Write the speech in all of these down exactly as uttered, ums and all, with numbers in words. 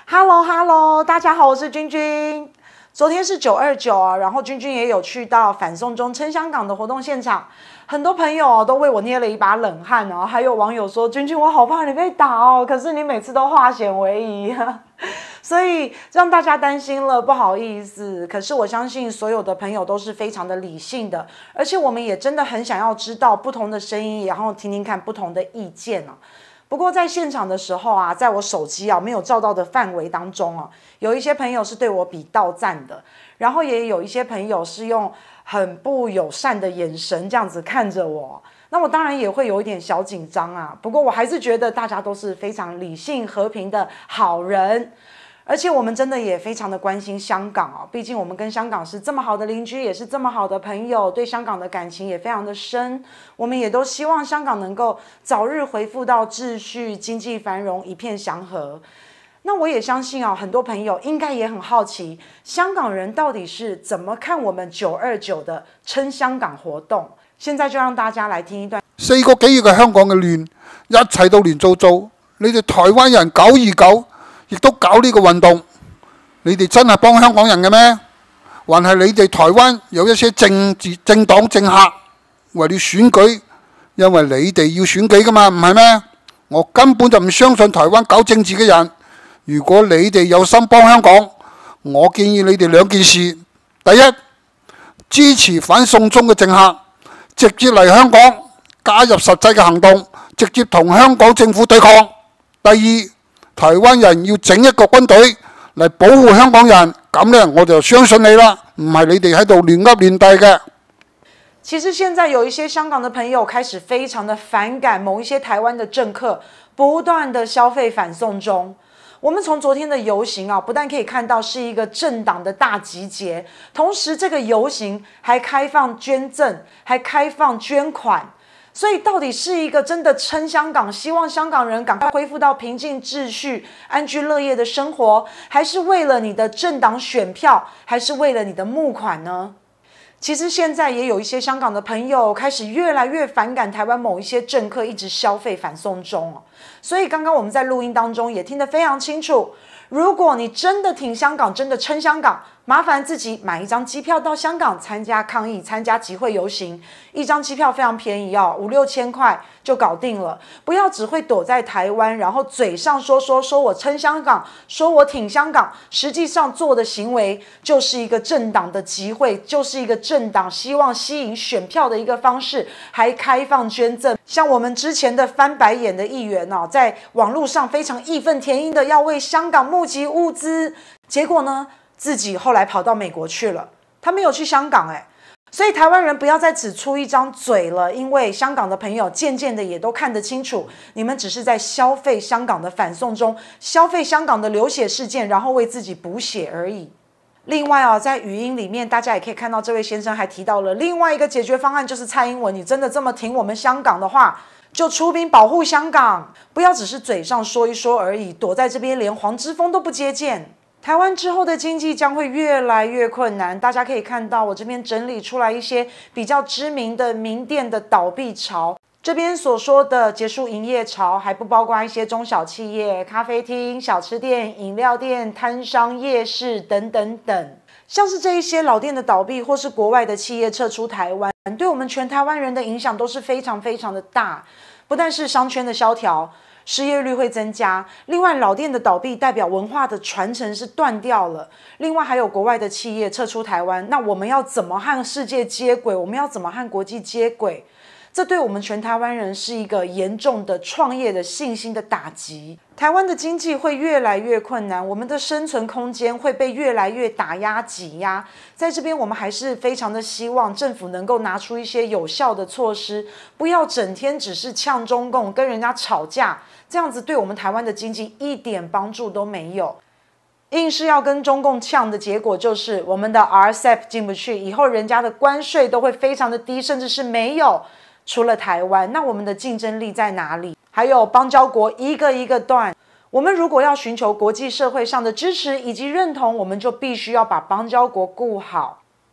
Hello Hello， 大家好，我是君君。昨天是九二九啊，然后君君也有去到反送中撑香港的活动现场，很多朋友、哦、都为我捏了一把冷汗哦。还有网友说，君君我好怕你被打哦，可是你每次都化险为夷，所以让大家担心了，不好意思。可是我相信所有的朋友都是非常的理性的，而且我们也真的很想要知道不同的声音，然后听听看不同的意见哦。不过在现场的时候啊，在我手机啊没有照到的范围当中啊，有一些朋友是对我比倒赞的，然后也有一些朋友是用很不友善的眼神这样子看着我，那我当然也会有一点小紧张啊。不过我还是觉得大家都是非常理性和平的好人。而且我们真的也非常的关心香港哦，毕竟我们跟香港是这么好的邻居，也是这么好的朋友，对香港的感情也非常的深。我们也都希望香港能够早日恢复到秩序、经济繁荣、一片祥和。那我也相信啊，很多朋友应该也很好奇，香港人到底是怎么看我們九二九的撐香港活動。現在就讓大家來聽一段。 四個幾月嘅香港嘅亂，一齊都亂糟糟。你哋台灣人九二九亦都搞呢個運動，你哋真係幫香港人嘅咩？還係你哋台灣有一些政治政黨政客為了選舉，因為你哋要選舉㗎嘛，唔係咩？我根本就唔相信台灣搞政治嘅人。如果你哋有心幫香港，我建議你哋兩件事：第一，支持反送中嘅政客，直接嚟香港加入實際嘅行動，直接同香港政府對抗；第二，台灣人要整一個軍隊嚟保護香港人，咁呢我就相信你啦，唔係你哋喺度亂噏亂遞嘅。 其實現在有一些香港的朋友開始非常的反感某一些台灣的政客不斷的消費反送中。我們從昨天的遊行啊，不但可以看到是一個政黨的大集結，同時這個遊行還開放捐贈，還開放捐款。所以到底是一個真的撐香港，希望香港人趕快恢復到平靜秩序、安居樂業的生活，還是為了你的政黨選票，還是為了你的募款呢？其實現在也有一些香港的朋友開始越來越反感台灣某一些政客一直消費反送中，所以剛剛我們在錄音當中也聽得非常清楚，如果你真的挺香港，真的撐香港，麻煩自己買一張機票到香港參加抗議，參加集會遊行，一張機票非常便宜哦，五六千塊就搞定了。不要只會躲在台灣，然後嘴上說說說我撐香港，說我挺香港，實際上做的行為就是一個政黨的集會，就是一個政黨希望吸引選票的一個方式，還開放捐贈。像我們之前的翻白眼的議員哦，在網絡上非常義憤填膺的要為香港募集物資，結果呢？自己後來跑到美國去了，他沒有去香港哎，所以台灣人不要再只出一張嘴了，因為香港的朋友漸漸的也都看得清楚，你們只是在消費香港的反送中，消費香港的流血事件，然後為自己補血而已。另外啊，在語音裡面，大家也可以看到這位先生還提到了另外一個解決方案，就是蔡英文，你真的這麼挺我們香港的話，就出兵保護香港，不要只是嘴上說一說而已，躲在這邊連黃之鋒都不接見。台灣之後的經濟將會越來越困難，大家可以看到我這邊整理出來一些比較知名的名店的倒閉潮。這邊所說的結束營業潮，還不包括一些中小企業、咖啡廳、小吃店、飲料店、攤商、夜市等等等。像是這一些老店的倒閉，或是國外的企業撤出台灣，對我們全台灣人的影響都是非常非常的大。不但是商圈的蕭條，失業率會增加，另外老店的倒閉代表文化的傳承是斷掉了，另外還有國外的企業撤出台灣，那我們要怎麼和世界接軌？我們要怎麼和國際接軌？這對我們全台灣人是一個嚴重的創業的信心的打擊。台灣的經濟會越來越困難，我們的生存空間會被越來越打壓擠壓。在這邊我們還是非常的希望政府能夠拿出一些有效的措施，不要整天只是嗆中共跟人家吵架，這樣子對我們台灣的經濟一點幫助都沒有。硬是要跟中共嗆的結果就是我們的 R C E P 進不去，以後人家的關稅都會非常的低，甚至是沒有。除了台灣，那我們的競爭力在哪裡？還有邦交國一個一個斷，我們如果要尋求國際社會上的支持以及認同，我們就必須要把邦交國顧好。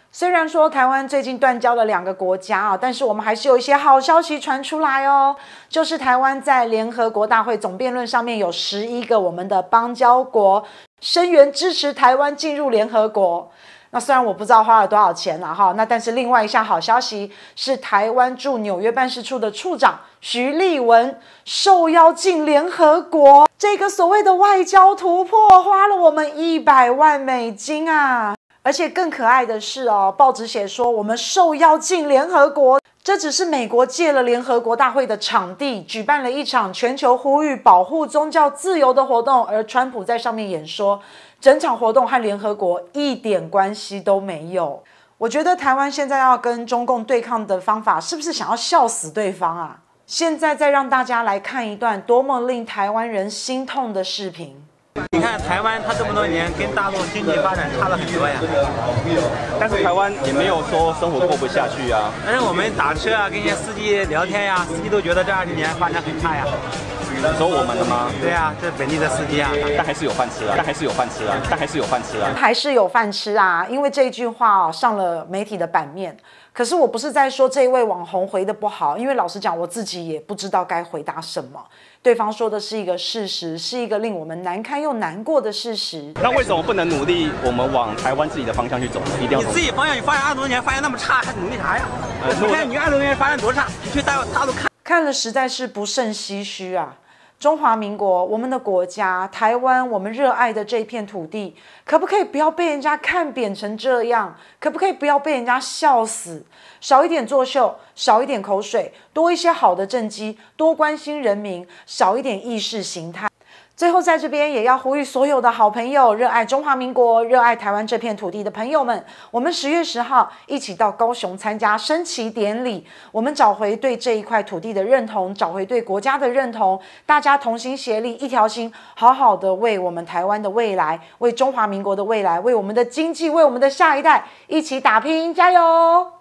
虽然说台湾最近断交了两个国家啊，但是我们还是有一些好消息传出来哦，就是台湾在联合国大会总辩论上面有十一个我们的邦交国声援支持台湾进入联合国。那虽然我不知道花了多少钱了哈，那但是另外一项好消息是台湾驻纽约办事处的处长徐立文受邀进联合国，这个所谓的外交突破花了我们一百万美金啊！而且更可爱的是哦，报纸写说我们受邀进联合国，这只是美国借了联合国大会的场地，举办了一场全球呼吁保护宗教自由的活动，而川普在上面演说，整场活动和联合国一点关系都没有。我觉得台湾现在要跟中共对抗的方法，是不是想要笑死对方啊？现在再让大家来看一段多么令台湾人心痛的视频。 你看台湾，它这么多年跟大陆经济发展差了很多呀， 但是台湾也没有说生活过不下去啊。 但是我们打车啊，跟一些司机聊天呀，司机都觉得这二十年发展很差呀。 说我们的吗？ 对啊，这是本地的司机啊， 但还是有饭吃啊，但还是有饭吃啊，但还是有饭吃啊， 还是有饭吃啊！因为这一句话哦上了媒体的版面。可是我不是在说这一位网红回的不好，因为老实讲，我自己也不知道该回答什么。对方说的是一个事实，是一个令我们难堪又难过的事实。 那为什么不能努力，我们往台湾自己的方向去走？一定要你自己方向，你发展二十多年，发展那么差，还努力啥呀？呃、你看你二十多年发展多差，你去大大陆看， 看了实在是不胜唏嘘啊！中华民国，我们的国家，台湾，我们热爱的这片土地，可不可以不要被人家看扁成这样？可不可以不要被人家笑死？少一点作秀，少一点口水，多一些好的政绩，多关心人民，少一点意识形态。最后，在这边也要呼吁所有的好朋友，热爱中华民国、热爱台湾这片土地的朋友们，我们十月十号一起到高雄参加升旗典礼，我们找回对这一块土地的认同，找回对国家的认同，大家同心协力，一条心，好好的为我们台湾的未来，为中华民国的未来，为我们的经济，为我们的下一代一起打拼，加油！